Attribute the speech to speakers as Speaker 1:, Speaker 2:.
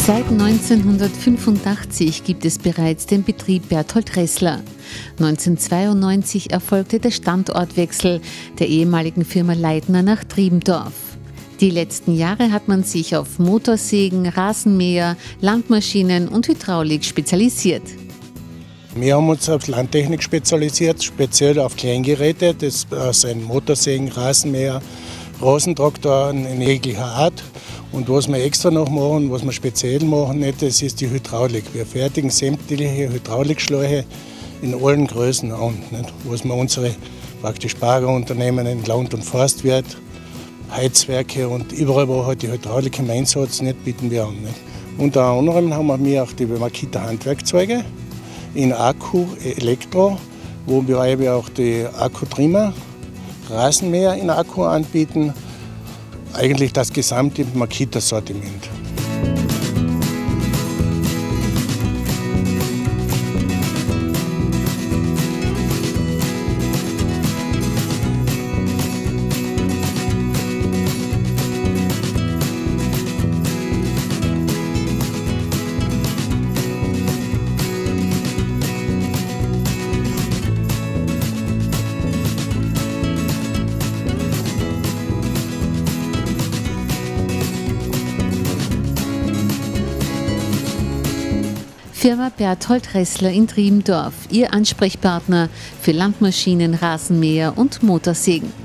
Speaker 1: Seit 1985 gibt es bereits den Betrieb Berthold Ressler. 1992 erfolgte der Standortwechsel der ehemaligen Firma Leitner nach Triebendorf. Die letzten Jahre hat man sich auf Motorsägen, Rasenmäher, Landmaschinen und Hydraulik spezialisiert.
Speaker 2: Wir haben uns auf Landtechnik spezialisiert, speziell auf Kleingeräte, das sind Motorsägen, Rasenmäher, Rasentraktoren in jeglicher Art. Und was wir extra noch machen, was wir speziell machen, das ist die Hydraulik. Wir fertigen sämtliche Hydraulikschläuche in allen Größen an, was wir unsere praktisch Baggerunternehmen in Land- und Forstwirt, Heizwerke und überall, wo halt die Hydraulik im Einsatz nicht, bieten wir an. Unter anderem haben wir auch die Makita Handwerkzeuge in Akku, Elektro, wo wir auch die Akkutrimmer, Rasenmäher in Akku anbieten. Eigentlich das gesamte Makita-Sortiment.
Speaker 1: Firma Berthold Ressler in Triebendorf, Ihr Ansprechpartner für Landmaschinen, Rasenmäher und Motorsägen.